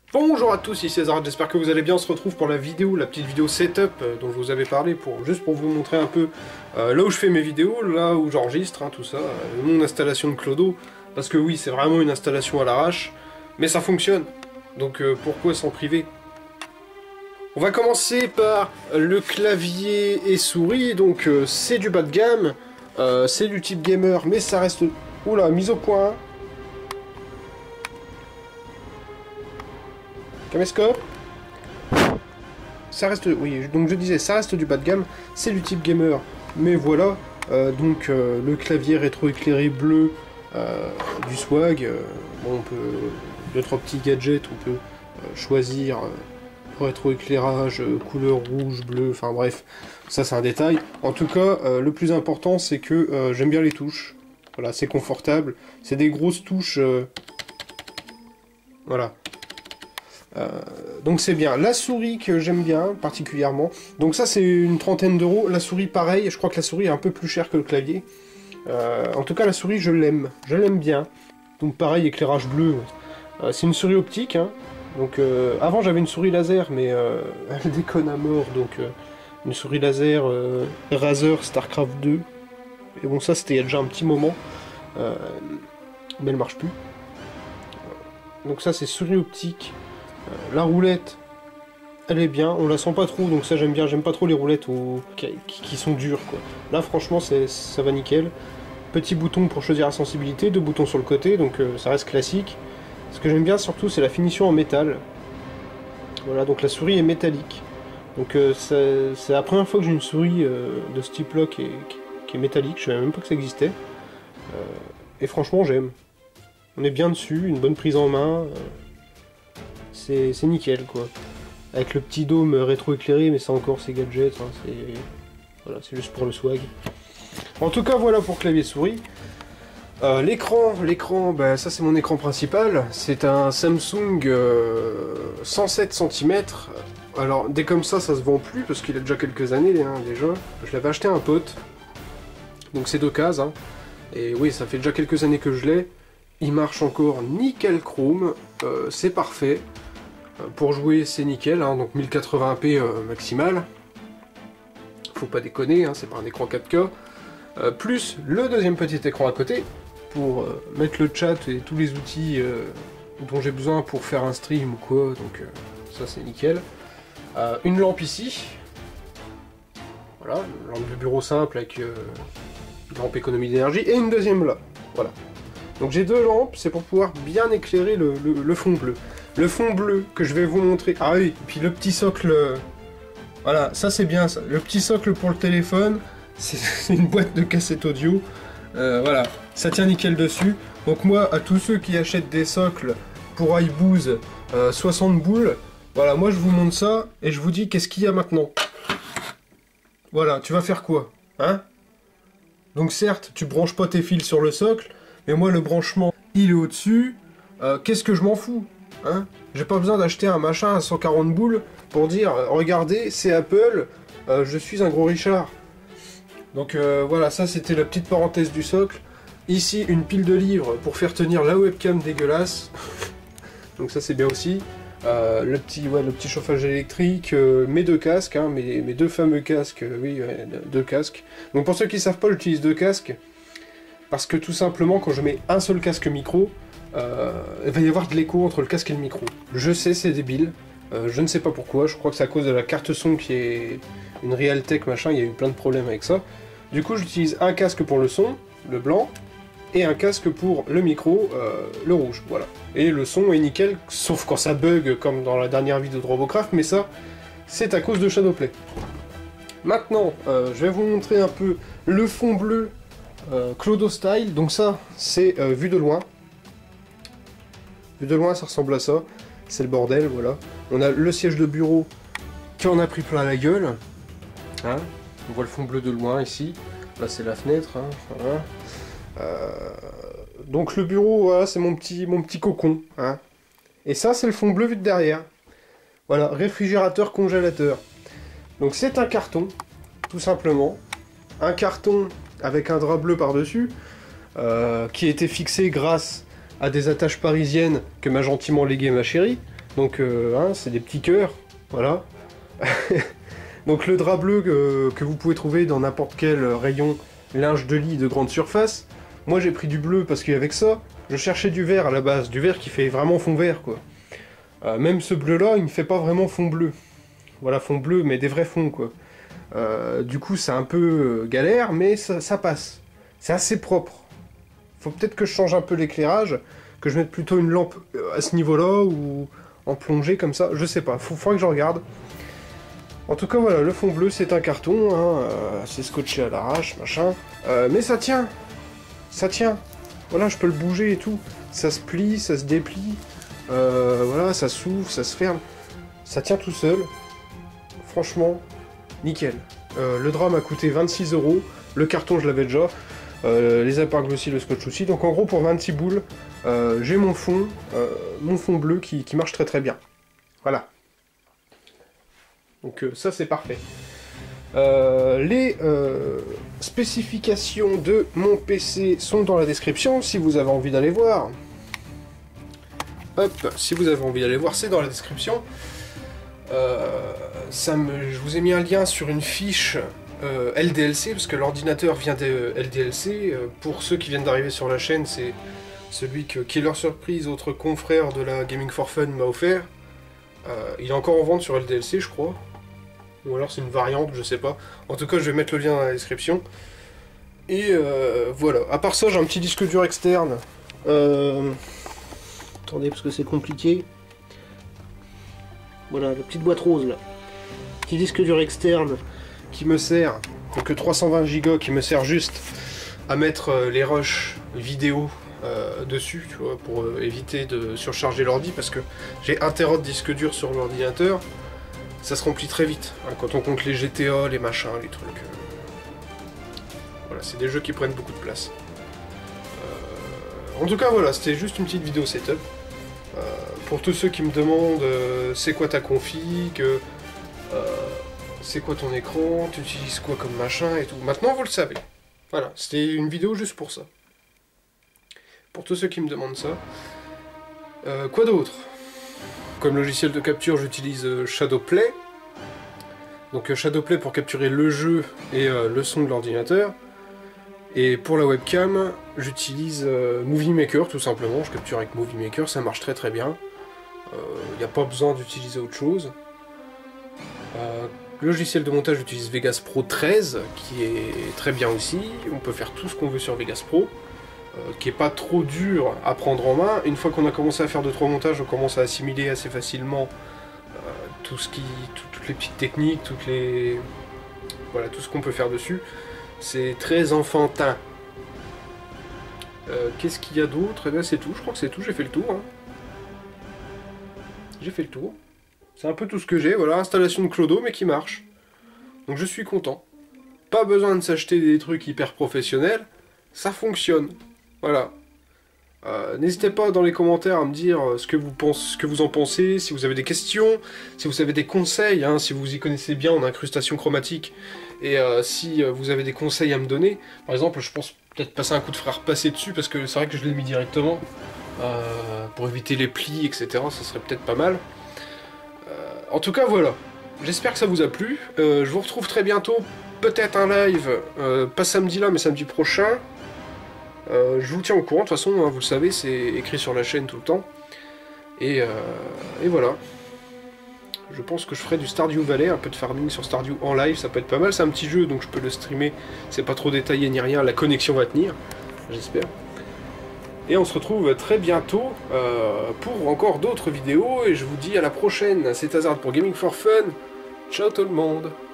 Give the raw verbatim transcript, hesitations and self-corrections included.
Bonjour à tous, ici César, j'espère que vous allez bien. On se retrouve pour la vidéo, la petite vidéo setup euh, dont je vous avais parlé, pour, juste pour vous montrer un peu euh, là où je fais mes vidéos, là où j'enregistre, hein, tout ça, euh, mon installation de Clodo, parce que oui, c'est vraiment une installation à l'arrache, mais ça fonctionne, donc euh, pourquoi s'en priver? On va commencer par le clavier et souris, donc euh, c'est du bas de gamme, euh, c'est du type gamer, mais ça reste... Oula, mise au point. Caméscope. Ça reste, oui, donc je disais, ça reste du bas de gamme, c'est du type gamer, mais voilà, euh, donc euh, le clavier rétroéclairé bleu, euh, du swag, euh, bon, on peut, deux trois petits gadgets, on peut euh, choisir euh, rétroéclairage, euh, couleur rouge, bleu, enfin bref, ça c'est un détail. En tout cas, euh, le plus important c'est que euh, j'aime bien les touches, voilà, c'est confortable, c'est des grosses touches, euh, voilà. Euh, donc c'est bien. La souris que j'aime bien particulièrement. Donc ça c'est une trentaine d'euros. La souris pareil, je crois que la souris est un peu plus chère que le clavier. Euh, en tout cas la souris je l'aime, je l'aime bien. Donc pareil, éclairage bleu. Euh, c'est une souris optique. Hein. Donc euh, avant j'avais une souris laser mais euh, elle déconne à mort. Donc euh, une souris laser euh, Razer Starcraft deux. Et bon ça c'était il y a déjà un petit moment. Euh, mais elle marche plus. Donc ça c'est souris optique. La roulette, elle est bien, on la sent pas trop, donc ça j'aime bien, j'aime pas trop les roulettes au... qui, qui sont dures, quoi. Là franchement ça va nickel. Petit bouton pour choisir la sensibilité, deux boutons sur le côté, donc euh, ça reste classique. Ce que j'aime bien surtout c'est la finition en métal. Voilà, donc la souris est métallique. Donc euh, c'est la première fois que j'ai une souris euh, de ce type là qui est, qui, qui est métallique, je savais même pas que ça existait. Euh, et franchement j'aime. On est bien dessus, une bonne prise en main. Euh, c'est nickel quoi. Avec le petit dôme rétro-éclairé, mais ça encore c'est gadget, hein, c'est voilà, c'est juste pour le swag. En tout cas voilà pour clavier souris. Euh, l'écran, l'écran, bah, ça c'est mon écran principal, c'est un Samsung euh, cent sept centimètres. Alors dès comme ça ça se vend plus parce qu'il a déjà quelques années hein, déjà. Je l'avais acheté à un pote, donc c'est deux cases, hein. Et oui ça fait déjà quelques années que je l'ai. Il marche encore nickel chrome, euh, c'est parfait. Pour jouer c'est nickel, hein, donc mille quatre-vingts p euh, maximal. Faut pas déconner, hein, c'est pas un écran quatre K. Euh, plus le deuxième petit écran à côté, pour euh, mettre le chat et tous les outils euh, dont j'ai besoin pour faire un stream ou quoi, donc euh, ça c'est nickel. Euh, une lampe ici. Voilà, une lampe de bureau simple avec euh, une lampe économie d'énergie, et une deuxième là. Voilà. Donc j'ai deux lampes, c'est pour pouvoir bien éclairer le, le, le fond bleu. Le fond bleu que je vais vous montrer. Ah oui, puis le petit socle. Voilà, ça c'est bien ça. Le petit socle pour le téléphone, c'est une boîte de cassette audio. Euh, voilà, ça tient nickel dessus. Donc moi, à tous ceux qui achètent des socles pour iBooz, euh, soixante boules, voilà, moi je vous montre ça et je vous dis qu'est-ce qu'il y a maintenant. Voilà, tu vas faire quoi, hein? Donc certes, tu branches pas tes fils sur le socle, mais moi le branchement, il est au-dessus. Euh, qu'est-ce que je m'en fous? Hein, j'ai pas besoin d'acheter un machin à cent quarante boules pour dire euh, regardez c'est Apple, euh, je suis un gros Richard. Donc euh, voilà, ça c'était la petite parenthèse du socle. Ici une pile de livres pour faire tenir la webcam dégueulasse. Donc ça c'est bien aussi. Euh, le, petit, ouais, le petit chauffage électrique, euh, mes deux casques, hein, mes, mes deux fameux casques, euh, oui, ouais, deux casques. Donc pour ceux qui savent pas, j'utilise deux casques parce que tout simplement quand je mets un seul casque micro, Euh, il va y avoir de l'écho entre le casque et le micro. Je sais, c'est débile, euh, je ne sais pas pourquoi, je crois que c'est à cause de la carte son qui est une Realtek machin, il y a eu plein de problèmes avec ça. Du coup j'utilise un casque pour le son, le blanc, et un casque pour le micro, euh, le rouge, voilà. Et le son est nickel, sauf quand ça bug comme dans la dernière vidéo de Robocraft, mais ça, c'est à cause de Shadowplay. Maintenant, euh, je vais vous montrer un peu le fond bleu euh, Clodo Style, donc ça, c'est euh, vu de loin. Vu de loin, ça ressemble à ça. C'est le bordel, voilà. On a le siège de bureau qui en a pris plein la gueule. Hein, on voit le fond bleu de loin ici. Là, c'est la fenêtre. Hein, voilà. euh... Donc le bureau, voilà, c'est mon petit, mon petit cocon. Hein. Et ça, c'est le fond bleu vu de derrière. Voilà, réfrigérateur, congélateur. Donc c'est un carton, tout simplement. Un carton avec un drap bleu par-dessus, euh, qui a été fixé grâce à des attaches parisiennes que m'a gentiment légué ma chérie. Donc euh, hein, c'est des petits cœurs, voilà. Donc le drap bleu que, que vous pouvez trouver dans n'importe quel rayon linge de lit de grande surface. Moi j'ai pris du bleu parce qu'avec ça, je cherchais du vert à la base, du vert qui fait vraiment fond vert quoi. Euh, même ce bleu là, il ne fait pas vraiment fond bleu. Voilà, fond bleu, mais des vrais fonds quoi. Euh, du coup c'est un peu galère, mais ça, ça passe. C'est assez propre. Faut peut-être que je change un peu l'éclairage, que je mette plutôt une lampe à ce niveau-là, ou en plongée comme ça, je sais pas, faut, faudra que je regarde. En tout cas voilà, le fond bleu c'est un carton, hein, euh, c'est scotché à l'arrache, machin. Euh, mais ça tient, ça tient. Voilà, je peux le bouger et tout. Ça se plie, ça se déplie, euh, voilà, ça s'ouvre, ça se ferme. Ça tient tout seul. Franchement, nickel. Euh, le drap m'a coûté vingt-six euros, le carton je l'avais déjà, euh, les épingles aussi, le scotch aussi. Donc en gros pour vingt-six boules, euh, j'ai mon fond, euh, mon fond bleu qui, qui marche très très bien. Voilà. Donc euh, ça c'est parfait. Euh, les euh, spécifications de mon P C sont dans la description si vous avez envie d'aller voir. Hop, si vous avez envie d'aller voir, c'est dans la description. Euh, ça me, je vous ai mis un lien sur une fiche euh, L D L C parce que l'ordinateur vient de L D L C. Euh, pour ceux qui viennent d'arriver sur la chaîne, c'est celui que Killer Surprise, autre confrère de la Gaming for Fun, m'a offert. Euh, il est encore en vente sur L D L C, je crois. Ou alors c'est une variante, je sais pas. En tout cas, je vais mettre le lien dans la description. Et euh, voilà. À part ça, j'ai un petit disque dur externe. Euh... Attendez, parce que c'est compliqué. Voilà, la petite boîte rose là. Petit disque dur externe qui me sert, donc trois cent vingt gigas, qui me sert juste à mettre euh, les rushs vidéo euh, dessus, tu vois, pour euh, éviter de surcharger l'ordi, parce que j'ai un téra de disque dur sur l'ordinateur. Ça se remplit très vite, hein, quand on compte les G T A, les machins, les trucs. Euh... Voilà, c'est des jeux qui prennent beaucoup de place. Euh... En tout cas, voilà, c'était juste une petite vidéo setup. Euh, pour tous ceux qui me demandent euh, c'est quoi ta config, euh, c'est quoi ton écran, tu utilises quoi comme machin et tout. Maintenant, vous le savez. Voilà, c'était une vidéo juste pour ça. Pour tous ceux qui me demandent ça. Euh, quoi d'autre? Comme logiciel de capture, j'utilise euh, Shadowplay. Donc euh, Shadowplay pour capturer le jeu et euh, le son de l'ordinateur. Et pour la webcam, j'utilise euh, Movie Maker tout simplement. Je capture avec Movie Maker, ça marche très très bien. Il euh, n'y a pas besoin d'utiliser autre chose. Euh, logiciel de montage, j'utilise Vegas Pro treize, qui est très bien aussi. On peut faire tout ce qu'on veut sur Vegas Pro. Euh, qui est pas trop dur à prendre en main. Une fois qu'on a commencé à faire deux trois montages, on commence à assimiler assez facilement euh, tout ce qui, tout, toutes les petites techniques, toutes les, voilà, tout ce qu'on peut faire dessus. C'est très enfantin. Euh, Qu'est-ce qu'il y a d'autre? Eh bien c'est tout, je crois que c'est tout, j'ai fait le tour. Hein. J'ai fait le tour. C'est un peu tout ce que j'ai, voilà, installation de Clodo, mais qui marche. Donc je suis content. Pas besoin de s'acheter des trucs hyper professionnels, ça fonctionne. Voilà. Euh, N'hésitez pas dans les commentaires à me dire ce que vous pensez, ce que vous en pensez, si vous avez des questions, si vous avez des conseils, hein, si vous y connaissez bien en incrustation chromatique, et euh, si vous avez des conseils à me donner. Par exemple, je pense peut-être passer un coup de frère passer dessus, parce que c'est vrai que je l'ai mis directement, euh, pour éviter les plis, et cetera. Ça serait peut-être pas mal. Euh, en tout cas, voilà. J'espère que ça vous a plu. Euh, je vous retrouve très bientôt, peut-être un live, euh, pas samedi là, mais samedi prochain. Euh, je vous tiens au courant, de toute façon, hein, vous le savez, c'est écrit sur la chaîne tout le temps. Et, euh, et voilà. Je pense que je ferai du Stardew Valley, un peu de farming sur Stardew en live, ça peut être pas mal. C'est un petit jeu, donc je peux le streamer. C'est pas trop détaillé ni rien, la connexion va tenir, j'espère. Et on se retrouve très bientôt euh, pour encore d'autres vidéos. Et je vous dis à la prochaine. C'est Hazard pour Gaming for Fun. Ciao tout le monde.